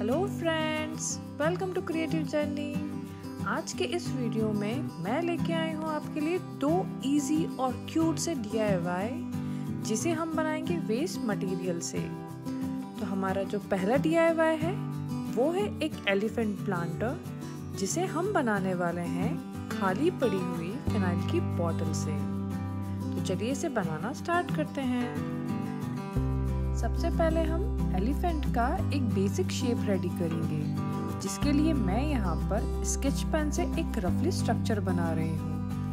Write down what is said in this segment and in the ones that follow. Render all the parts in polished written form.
Hello friends, welcome to creative journey. आज के इस वीडियो में मैं लेके आई हूँ आपके लिए दो इजी और क्यूट से DIY जिसे हम बनाएंगे वेस्ट मटेरियल से। तो हमारा जो पहला DIY है वो है एक एलिफेंट प्लांटर, जिसे हम बनाने वाले हैं खाली पड़ी हुई फिनाइल की बोतल से। तो चलिए इसे बनाना स्टार्ट करते हैं। सबसे पहले हम एलिफेंट का एक बेसिक शेप रेडी करेंगे, जिसके लिए मैं यहाँ पर स्केच पेन से एक रफली स्ट्रक्चर बना रही हूँ।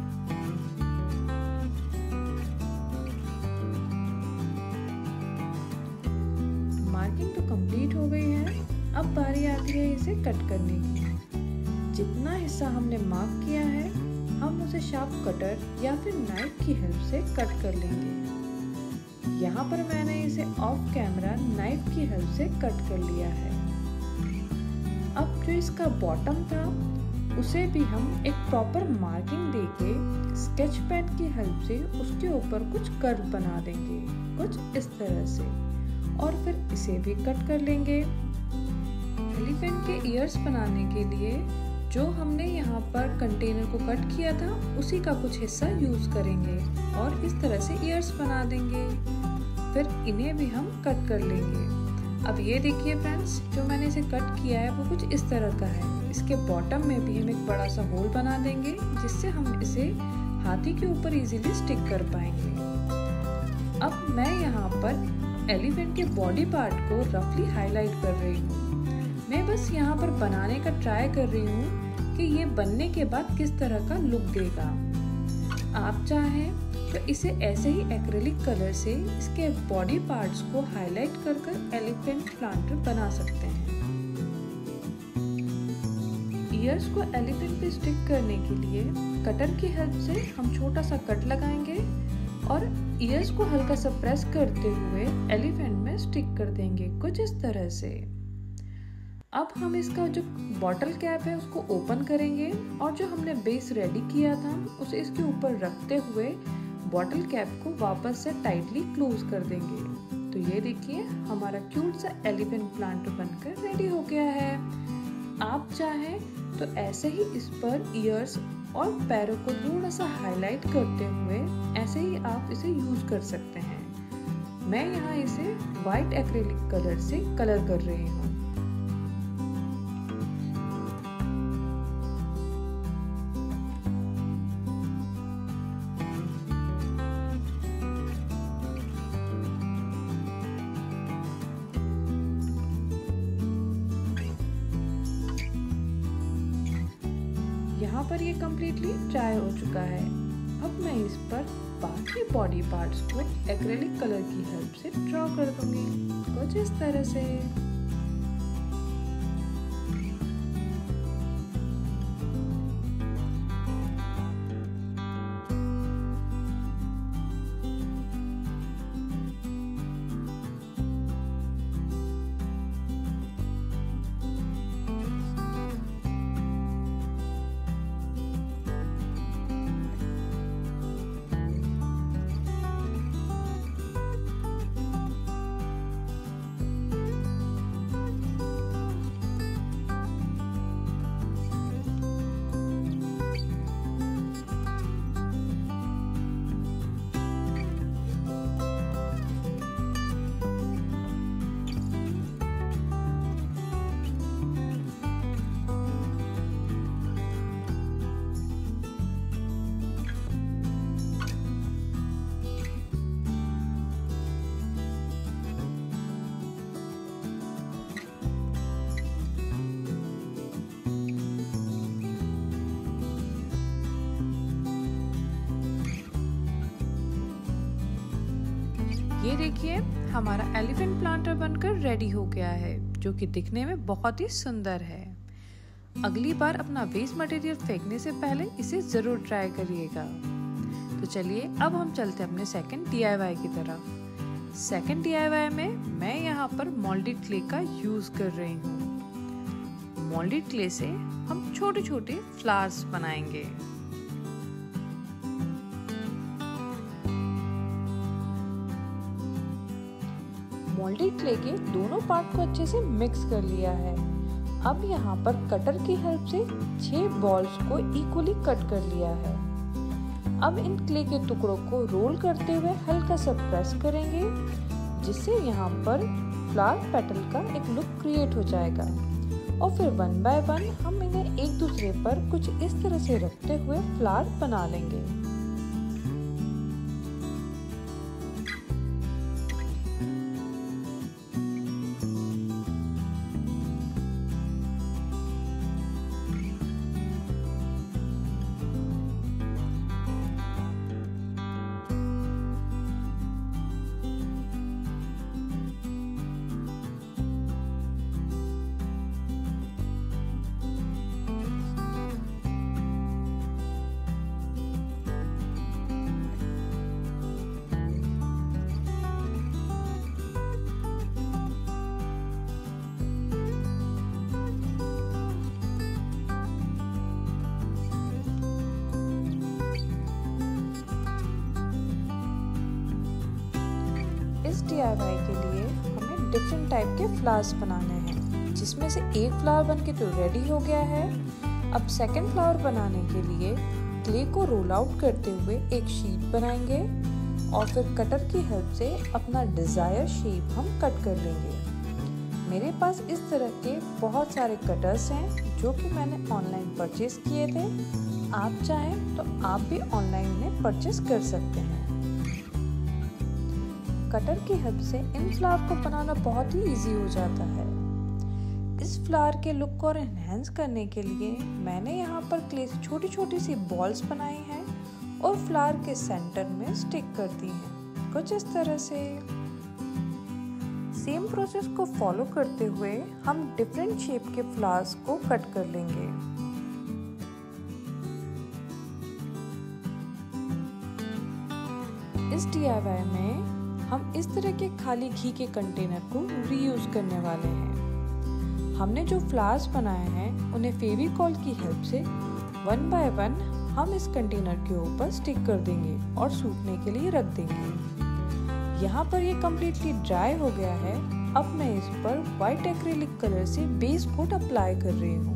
मार्किंग तो कंप्लीट हो गई है, अब बारी आती है इसे कट करने की। जितना हिस्सा हमने मार्क किया है हम उसे शार्प कटर या फिर नाइफ की हेल्प से कट कर लेंगे। यहाँ पर मैंने इसे ऑफ कैमरा नाइफ की हेल्प से कट कर लिया है। अब जो इसका बॉटम था उसे भी हम एक प्रॉपर मार्किंग देके स्केच पेन की हेल्प से उसके ऊपर कुछ कर्व बना देंगे, कुछ इस तरह से, और फिर इसे भी कट कर लेंगे। एलिफेंट के ईयर्स बनाने के लिए जो हमने यहाँ पर कंटेनर को कट किया था उसी का कुछ हिस्सा यूज करेंगे और इस तरह से ईयर्स बना देंगे। फिर इन्हें भी हम कट कर लेंगे। अब ये देखिए फ्रेंड्स, जो मैंने इसे कट किया है वो कुछ इस तरह का है। इसके बॉटम में भी हम एक बड़ा सा होल बना देंगे, जिससे हम इसे हाथी के ऊपर इजीली स्टिक कर पाएंगे। अब मैं यहाँ पर एलिफेंट के बॉडी पार्ट को रफली हाईलाइट कर रही हूँ। मैं बस यहाँ पर बनाने का ट्राई कर रही हूँ कि ये बनने के बाद किस तरह का लुक देगा। आप चाहें तो इसे ऐसे ही एक्रेलिक कलर से इसके बॉडी पार्ट्स को हाईलाइट कर एलिफेंट प्लांटर बना सकते हैं। ईयर्स को एलिफेंट पे स्टिक करने के लिए कटर की हेल्प से हम छोटा सा कट लगाएंगे और ईयर्स को हल्का सा प्रेस करते हुए एलिफेंट में स्टिक कर देंगे, कुछ इस तरह से। अब हम इसका जो बॉटल कैप है उसको ओपन करेंगे और जो हमने बेस रेडी किया था उसे इसके ऊपर रखते हुए बॉटल कैप को वापस से टाइटली क्लोज कर देंगे। तो ये देखिए हमारा क्यूट सा एलिफेंट प्लांटर बनकर रेडी हो गया है। आप चाहें तो ऐसे ही इस पर ईयर्स और पैरों को थोड़ा सा हाईलाइट करते हुए ऐसे ही आप इसे यूज कर सकते हैं। मैं यहाँ इसे वाइट एक्रेलिक कलर से कलर कर रही हूँ। यहाँ पर ये कम्प्लीटली ड्राई हो चुका है। अब मैं इस पर बाकी बॉडी पार्ट्स को एक्रेलिक कलर की हेल्प से ड्रॉ कर दूंगी, कुछ इस तरह से। ये देखिए हमारा एलिफेंट प्लांटर बनकर रेडी हो गया है, जो कि दिखने में बहुत ही सुंदर है। अगली बार अपना वेस्ट मटेरियल फेंकने से पहले इसे जरूर ट्राई करिएगा। तो चलिए अब हम चलते हैं अपने सेकंड DIY की तरफ। सेकंड DIY में मैं यहाँ पर मोल्डेड क्ले का यूज कर रही हूँ। मोल्डेड क्ले से हम छोटे छोटे फ्लावर्स बनाएंगे। मोल्डेड क्ले के दोनों पार्ट को अच्छे से मिक्स कर लिया है। अब यहाँ पर कटर की हेल्प से 6 बॉल्स को इक्वली कट कर लिया है। अब इन क्ले के टुकड़ों को रोल करते हुए हल्का सा प्रेस करेंगे, जिससे यहाँ पर फ्लावर पेटल का एक लुक क्रिएट हो जाएगा। और फिर 1 बाय 1 हम इन्हें एक दूसरे पर कुछ इस तरह से रखते हुए फ्लावर बना लेंगे। इस DIY के लिए हमें डिफरेंट टाइप के फ्लावर्स बनाने हैं, जिसमें से एक फ्लावर बनके तो रेडी हो गया है। अब सेकंड फ्लावर बनाने के लिए क्ले को रोल आउट करते हुए एक शीट बनाएंगे और फिर कटर की हेल्प से अपना डिजायर शेप हम कट कर लेंगे। मेरे पास इस तरह के बहुत सारे कटर्स हैं जो कि मैंने ऑनलाइन परचेज किए थे। आप चाहें तो आप भी ऑनलाइन इन्हें परचेज कर सकते हैं। कटर की हेल्प से इन फ्लावर को बनाना बहुत ही इजी हो जाता है। इस फ्लावर के लुक को और एनहांस करने के लिए मैंने यहाँ पर क्ले से छोटी छोटी सी बॉल्स बनाई हैं और फ्लावर के सेंटर में स्टिक कर दी हैं, कुछ इस तरह से। सेम प्रोसेस को फॉलो करते हुए हम डिफरेंट शेप के फ्लावर्स को कट कर लेंगे। इस DIY में हम इस तरह के खाली घी के कंटेनर को रीयूज करने वाले हैं। हमने जो फ्लावर्स बनाए हैं उन्हें फेविकॉल की हेल्प से 1 बाय 1 हम इस कंटेनर के ऊपर स्टिक कर देंगे और सूखने के लिए रख देंगे। यहाँ पर ये कम्प्लीटली ड्राई हो गया है। अब मैं इस पर व्हाइट एक्रिलिक कलर से बेस कोट अप्लाई कर रही हूँ।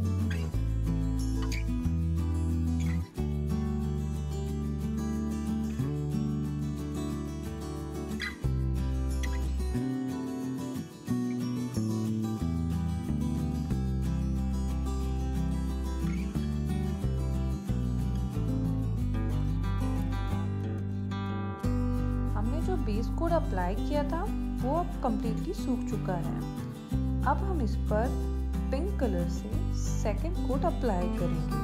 जो बेस कोट अप्लाई किया था वो अब कम्प्लीटली सूख चुका है। अब हम इस पर पिंक कलर से सेकंड कोट अप्लाई करेंगे।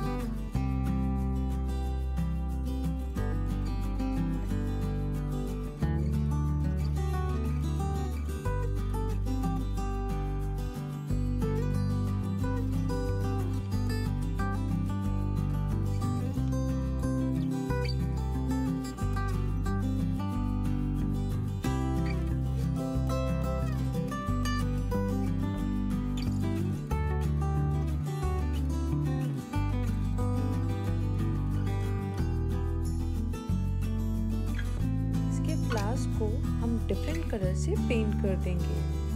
फ्लावर्स को हम डिफरेंट कलर से पेंट कर देंगे।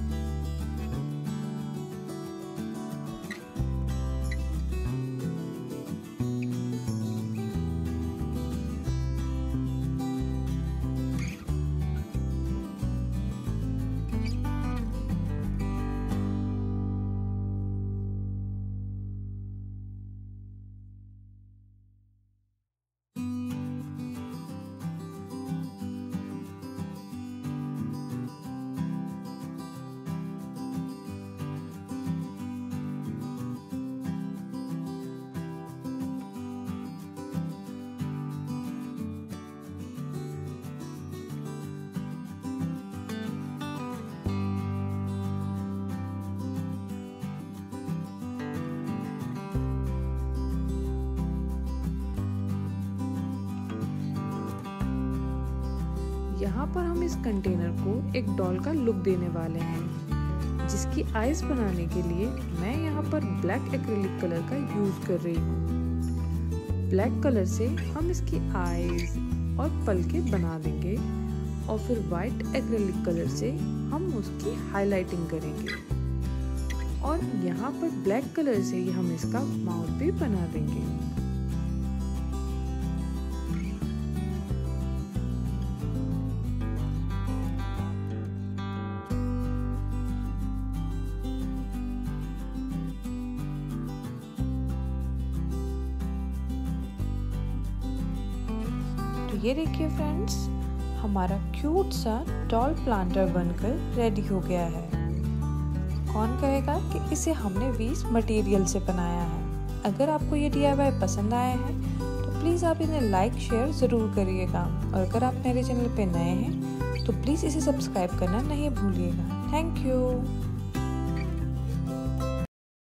यहाँ पर हम इस कंटेनर को एक डॉल का लुक देने वाले हैं, जिसकी आईज बनाने के लिए मैं यहाँ पर ब्लैक एक्रिलिक कलर का यूज कर रही हूँ। ब्लैक कलर से हम इसकी आईज और पलके बना देंगे और फिर वाइट एक्रिलिक कलर से हम उसकी हाइलाइटिंग करेंगे और यहाँ पर ब्लैक कलर से ही हम इसका माउथ भी बना देंगे। तो ये देखिए फ्रेंड्स, हमारा क्यूट सा डॉल प्लांटर बनकर रेडी हो गया है। कौन कहेगा कि इसे हमने वेस्ट मटेरियल से बनाया है। अगर आपको ये DIY पसंद आया है तो प्लीज़ आप इन्हें लाइक शेयर ज़रूर करिएगा, और अगर आप मेरे चैनल पे नए हैं तो प्लीज़ इसे सब्सक्राइब करना नहीं भूलिएगा। Thank you.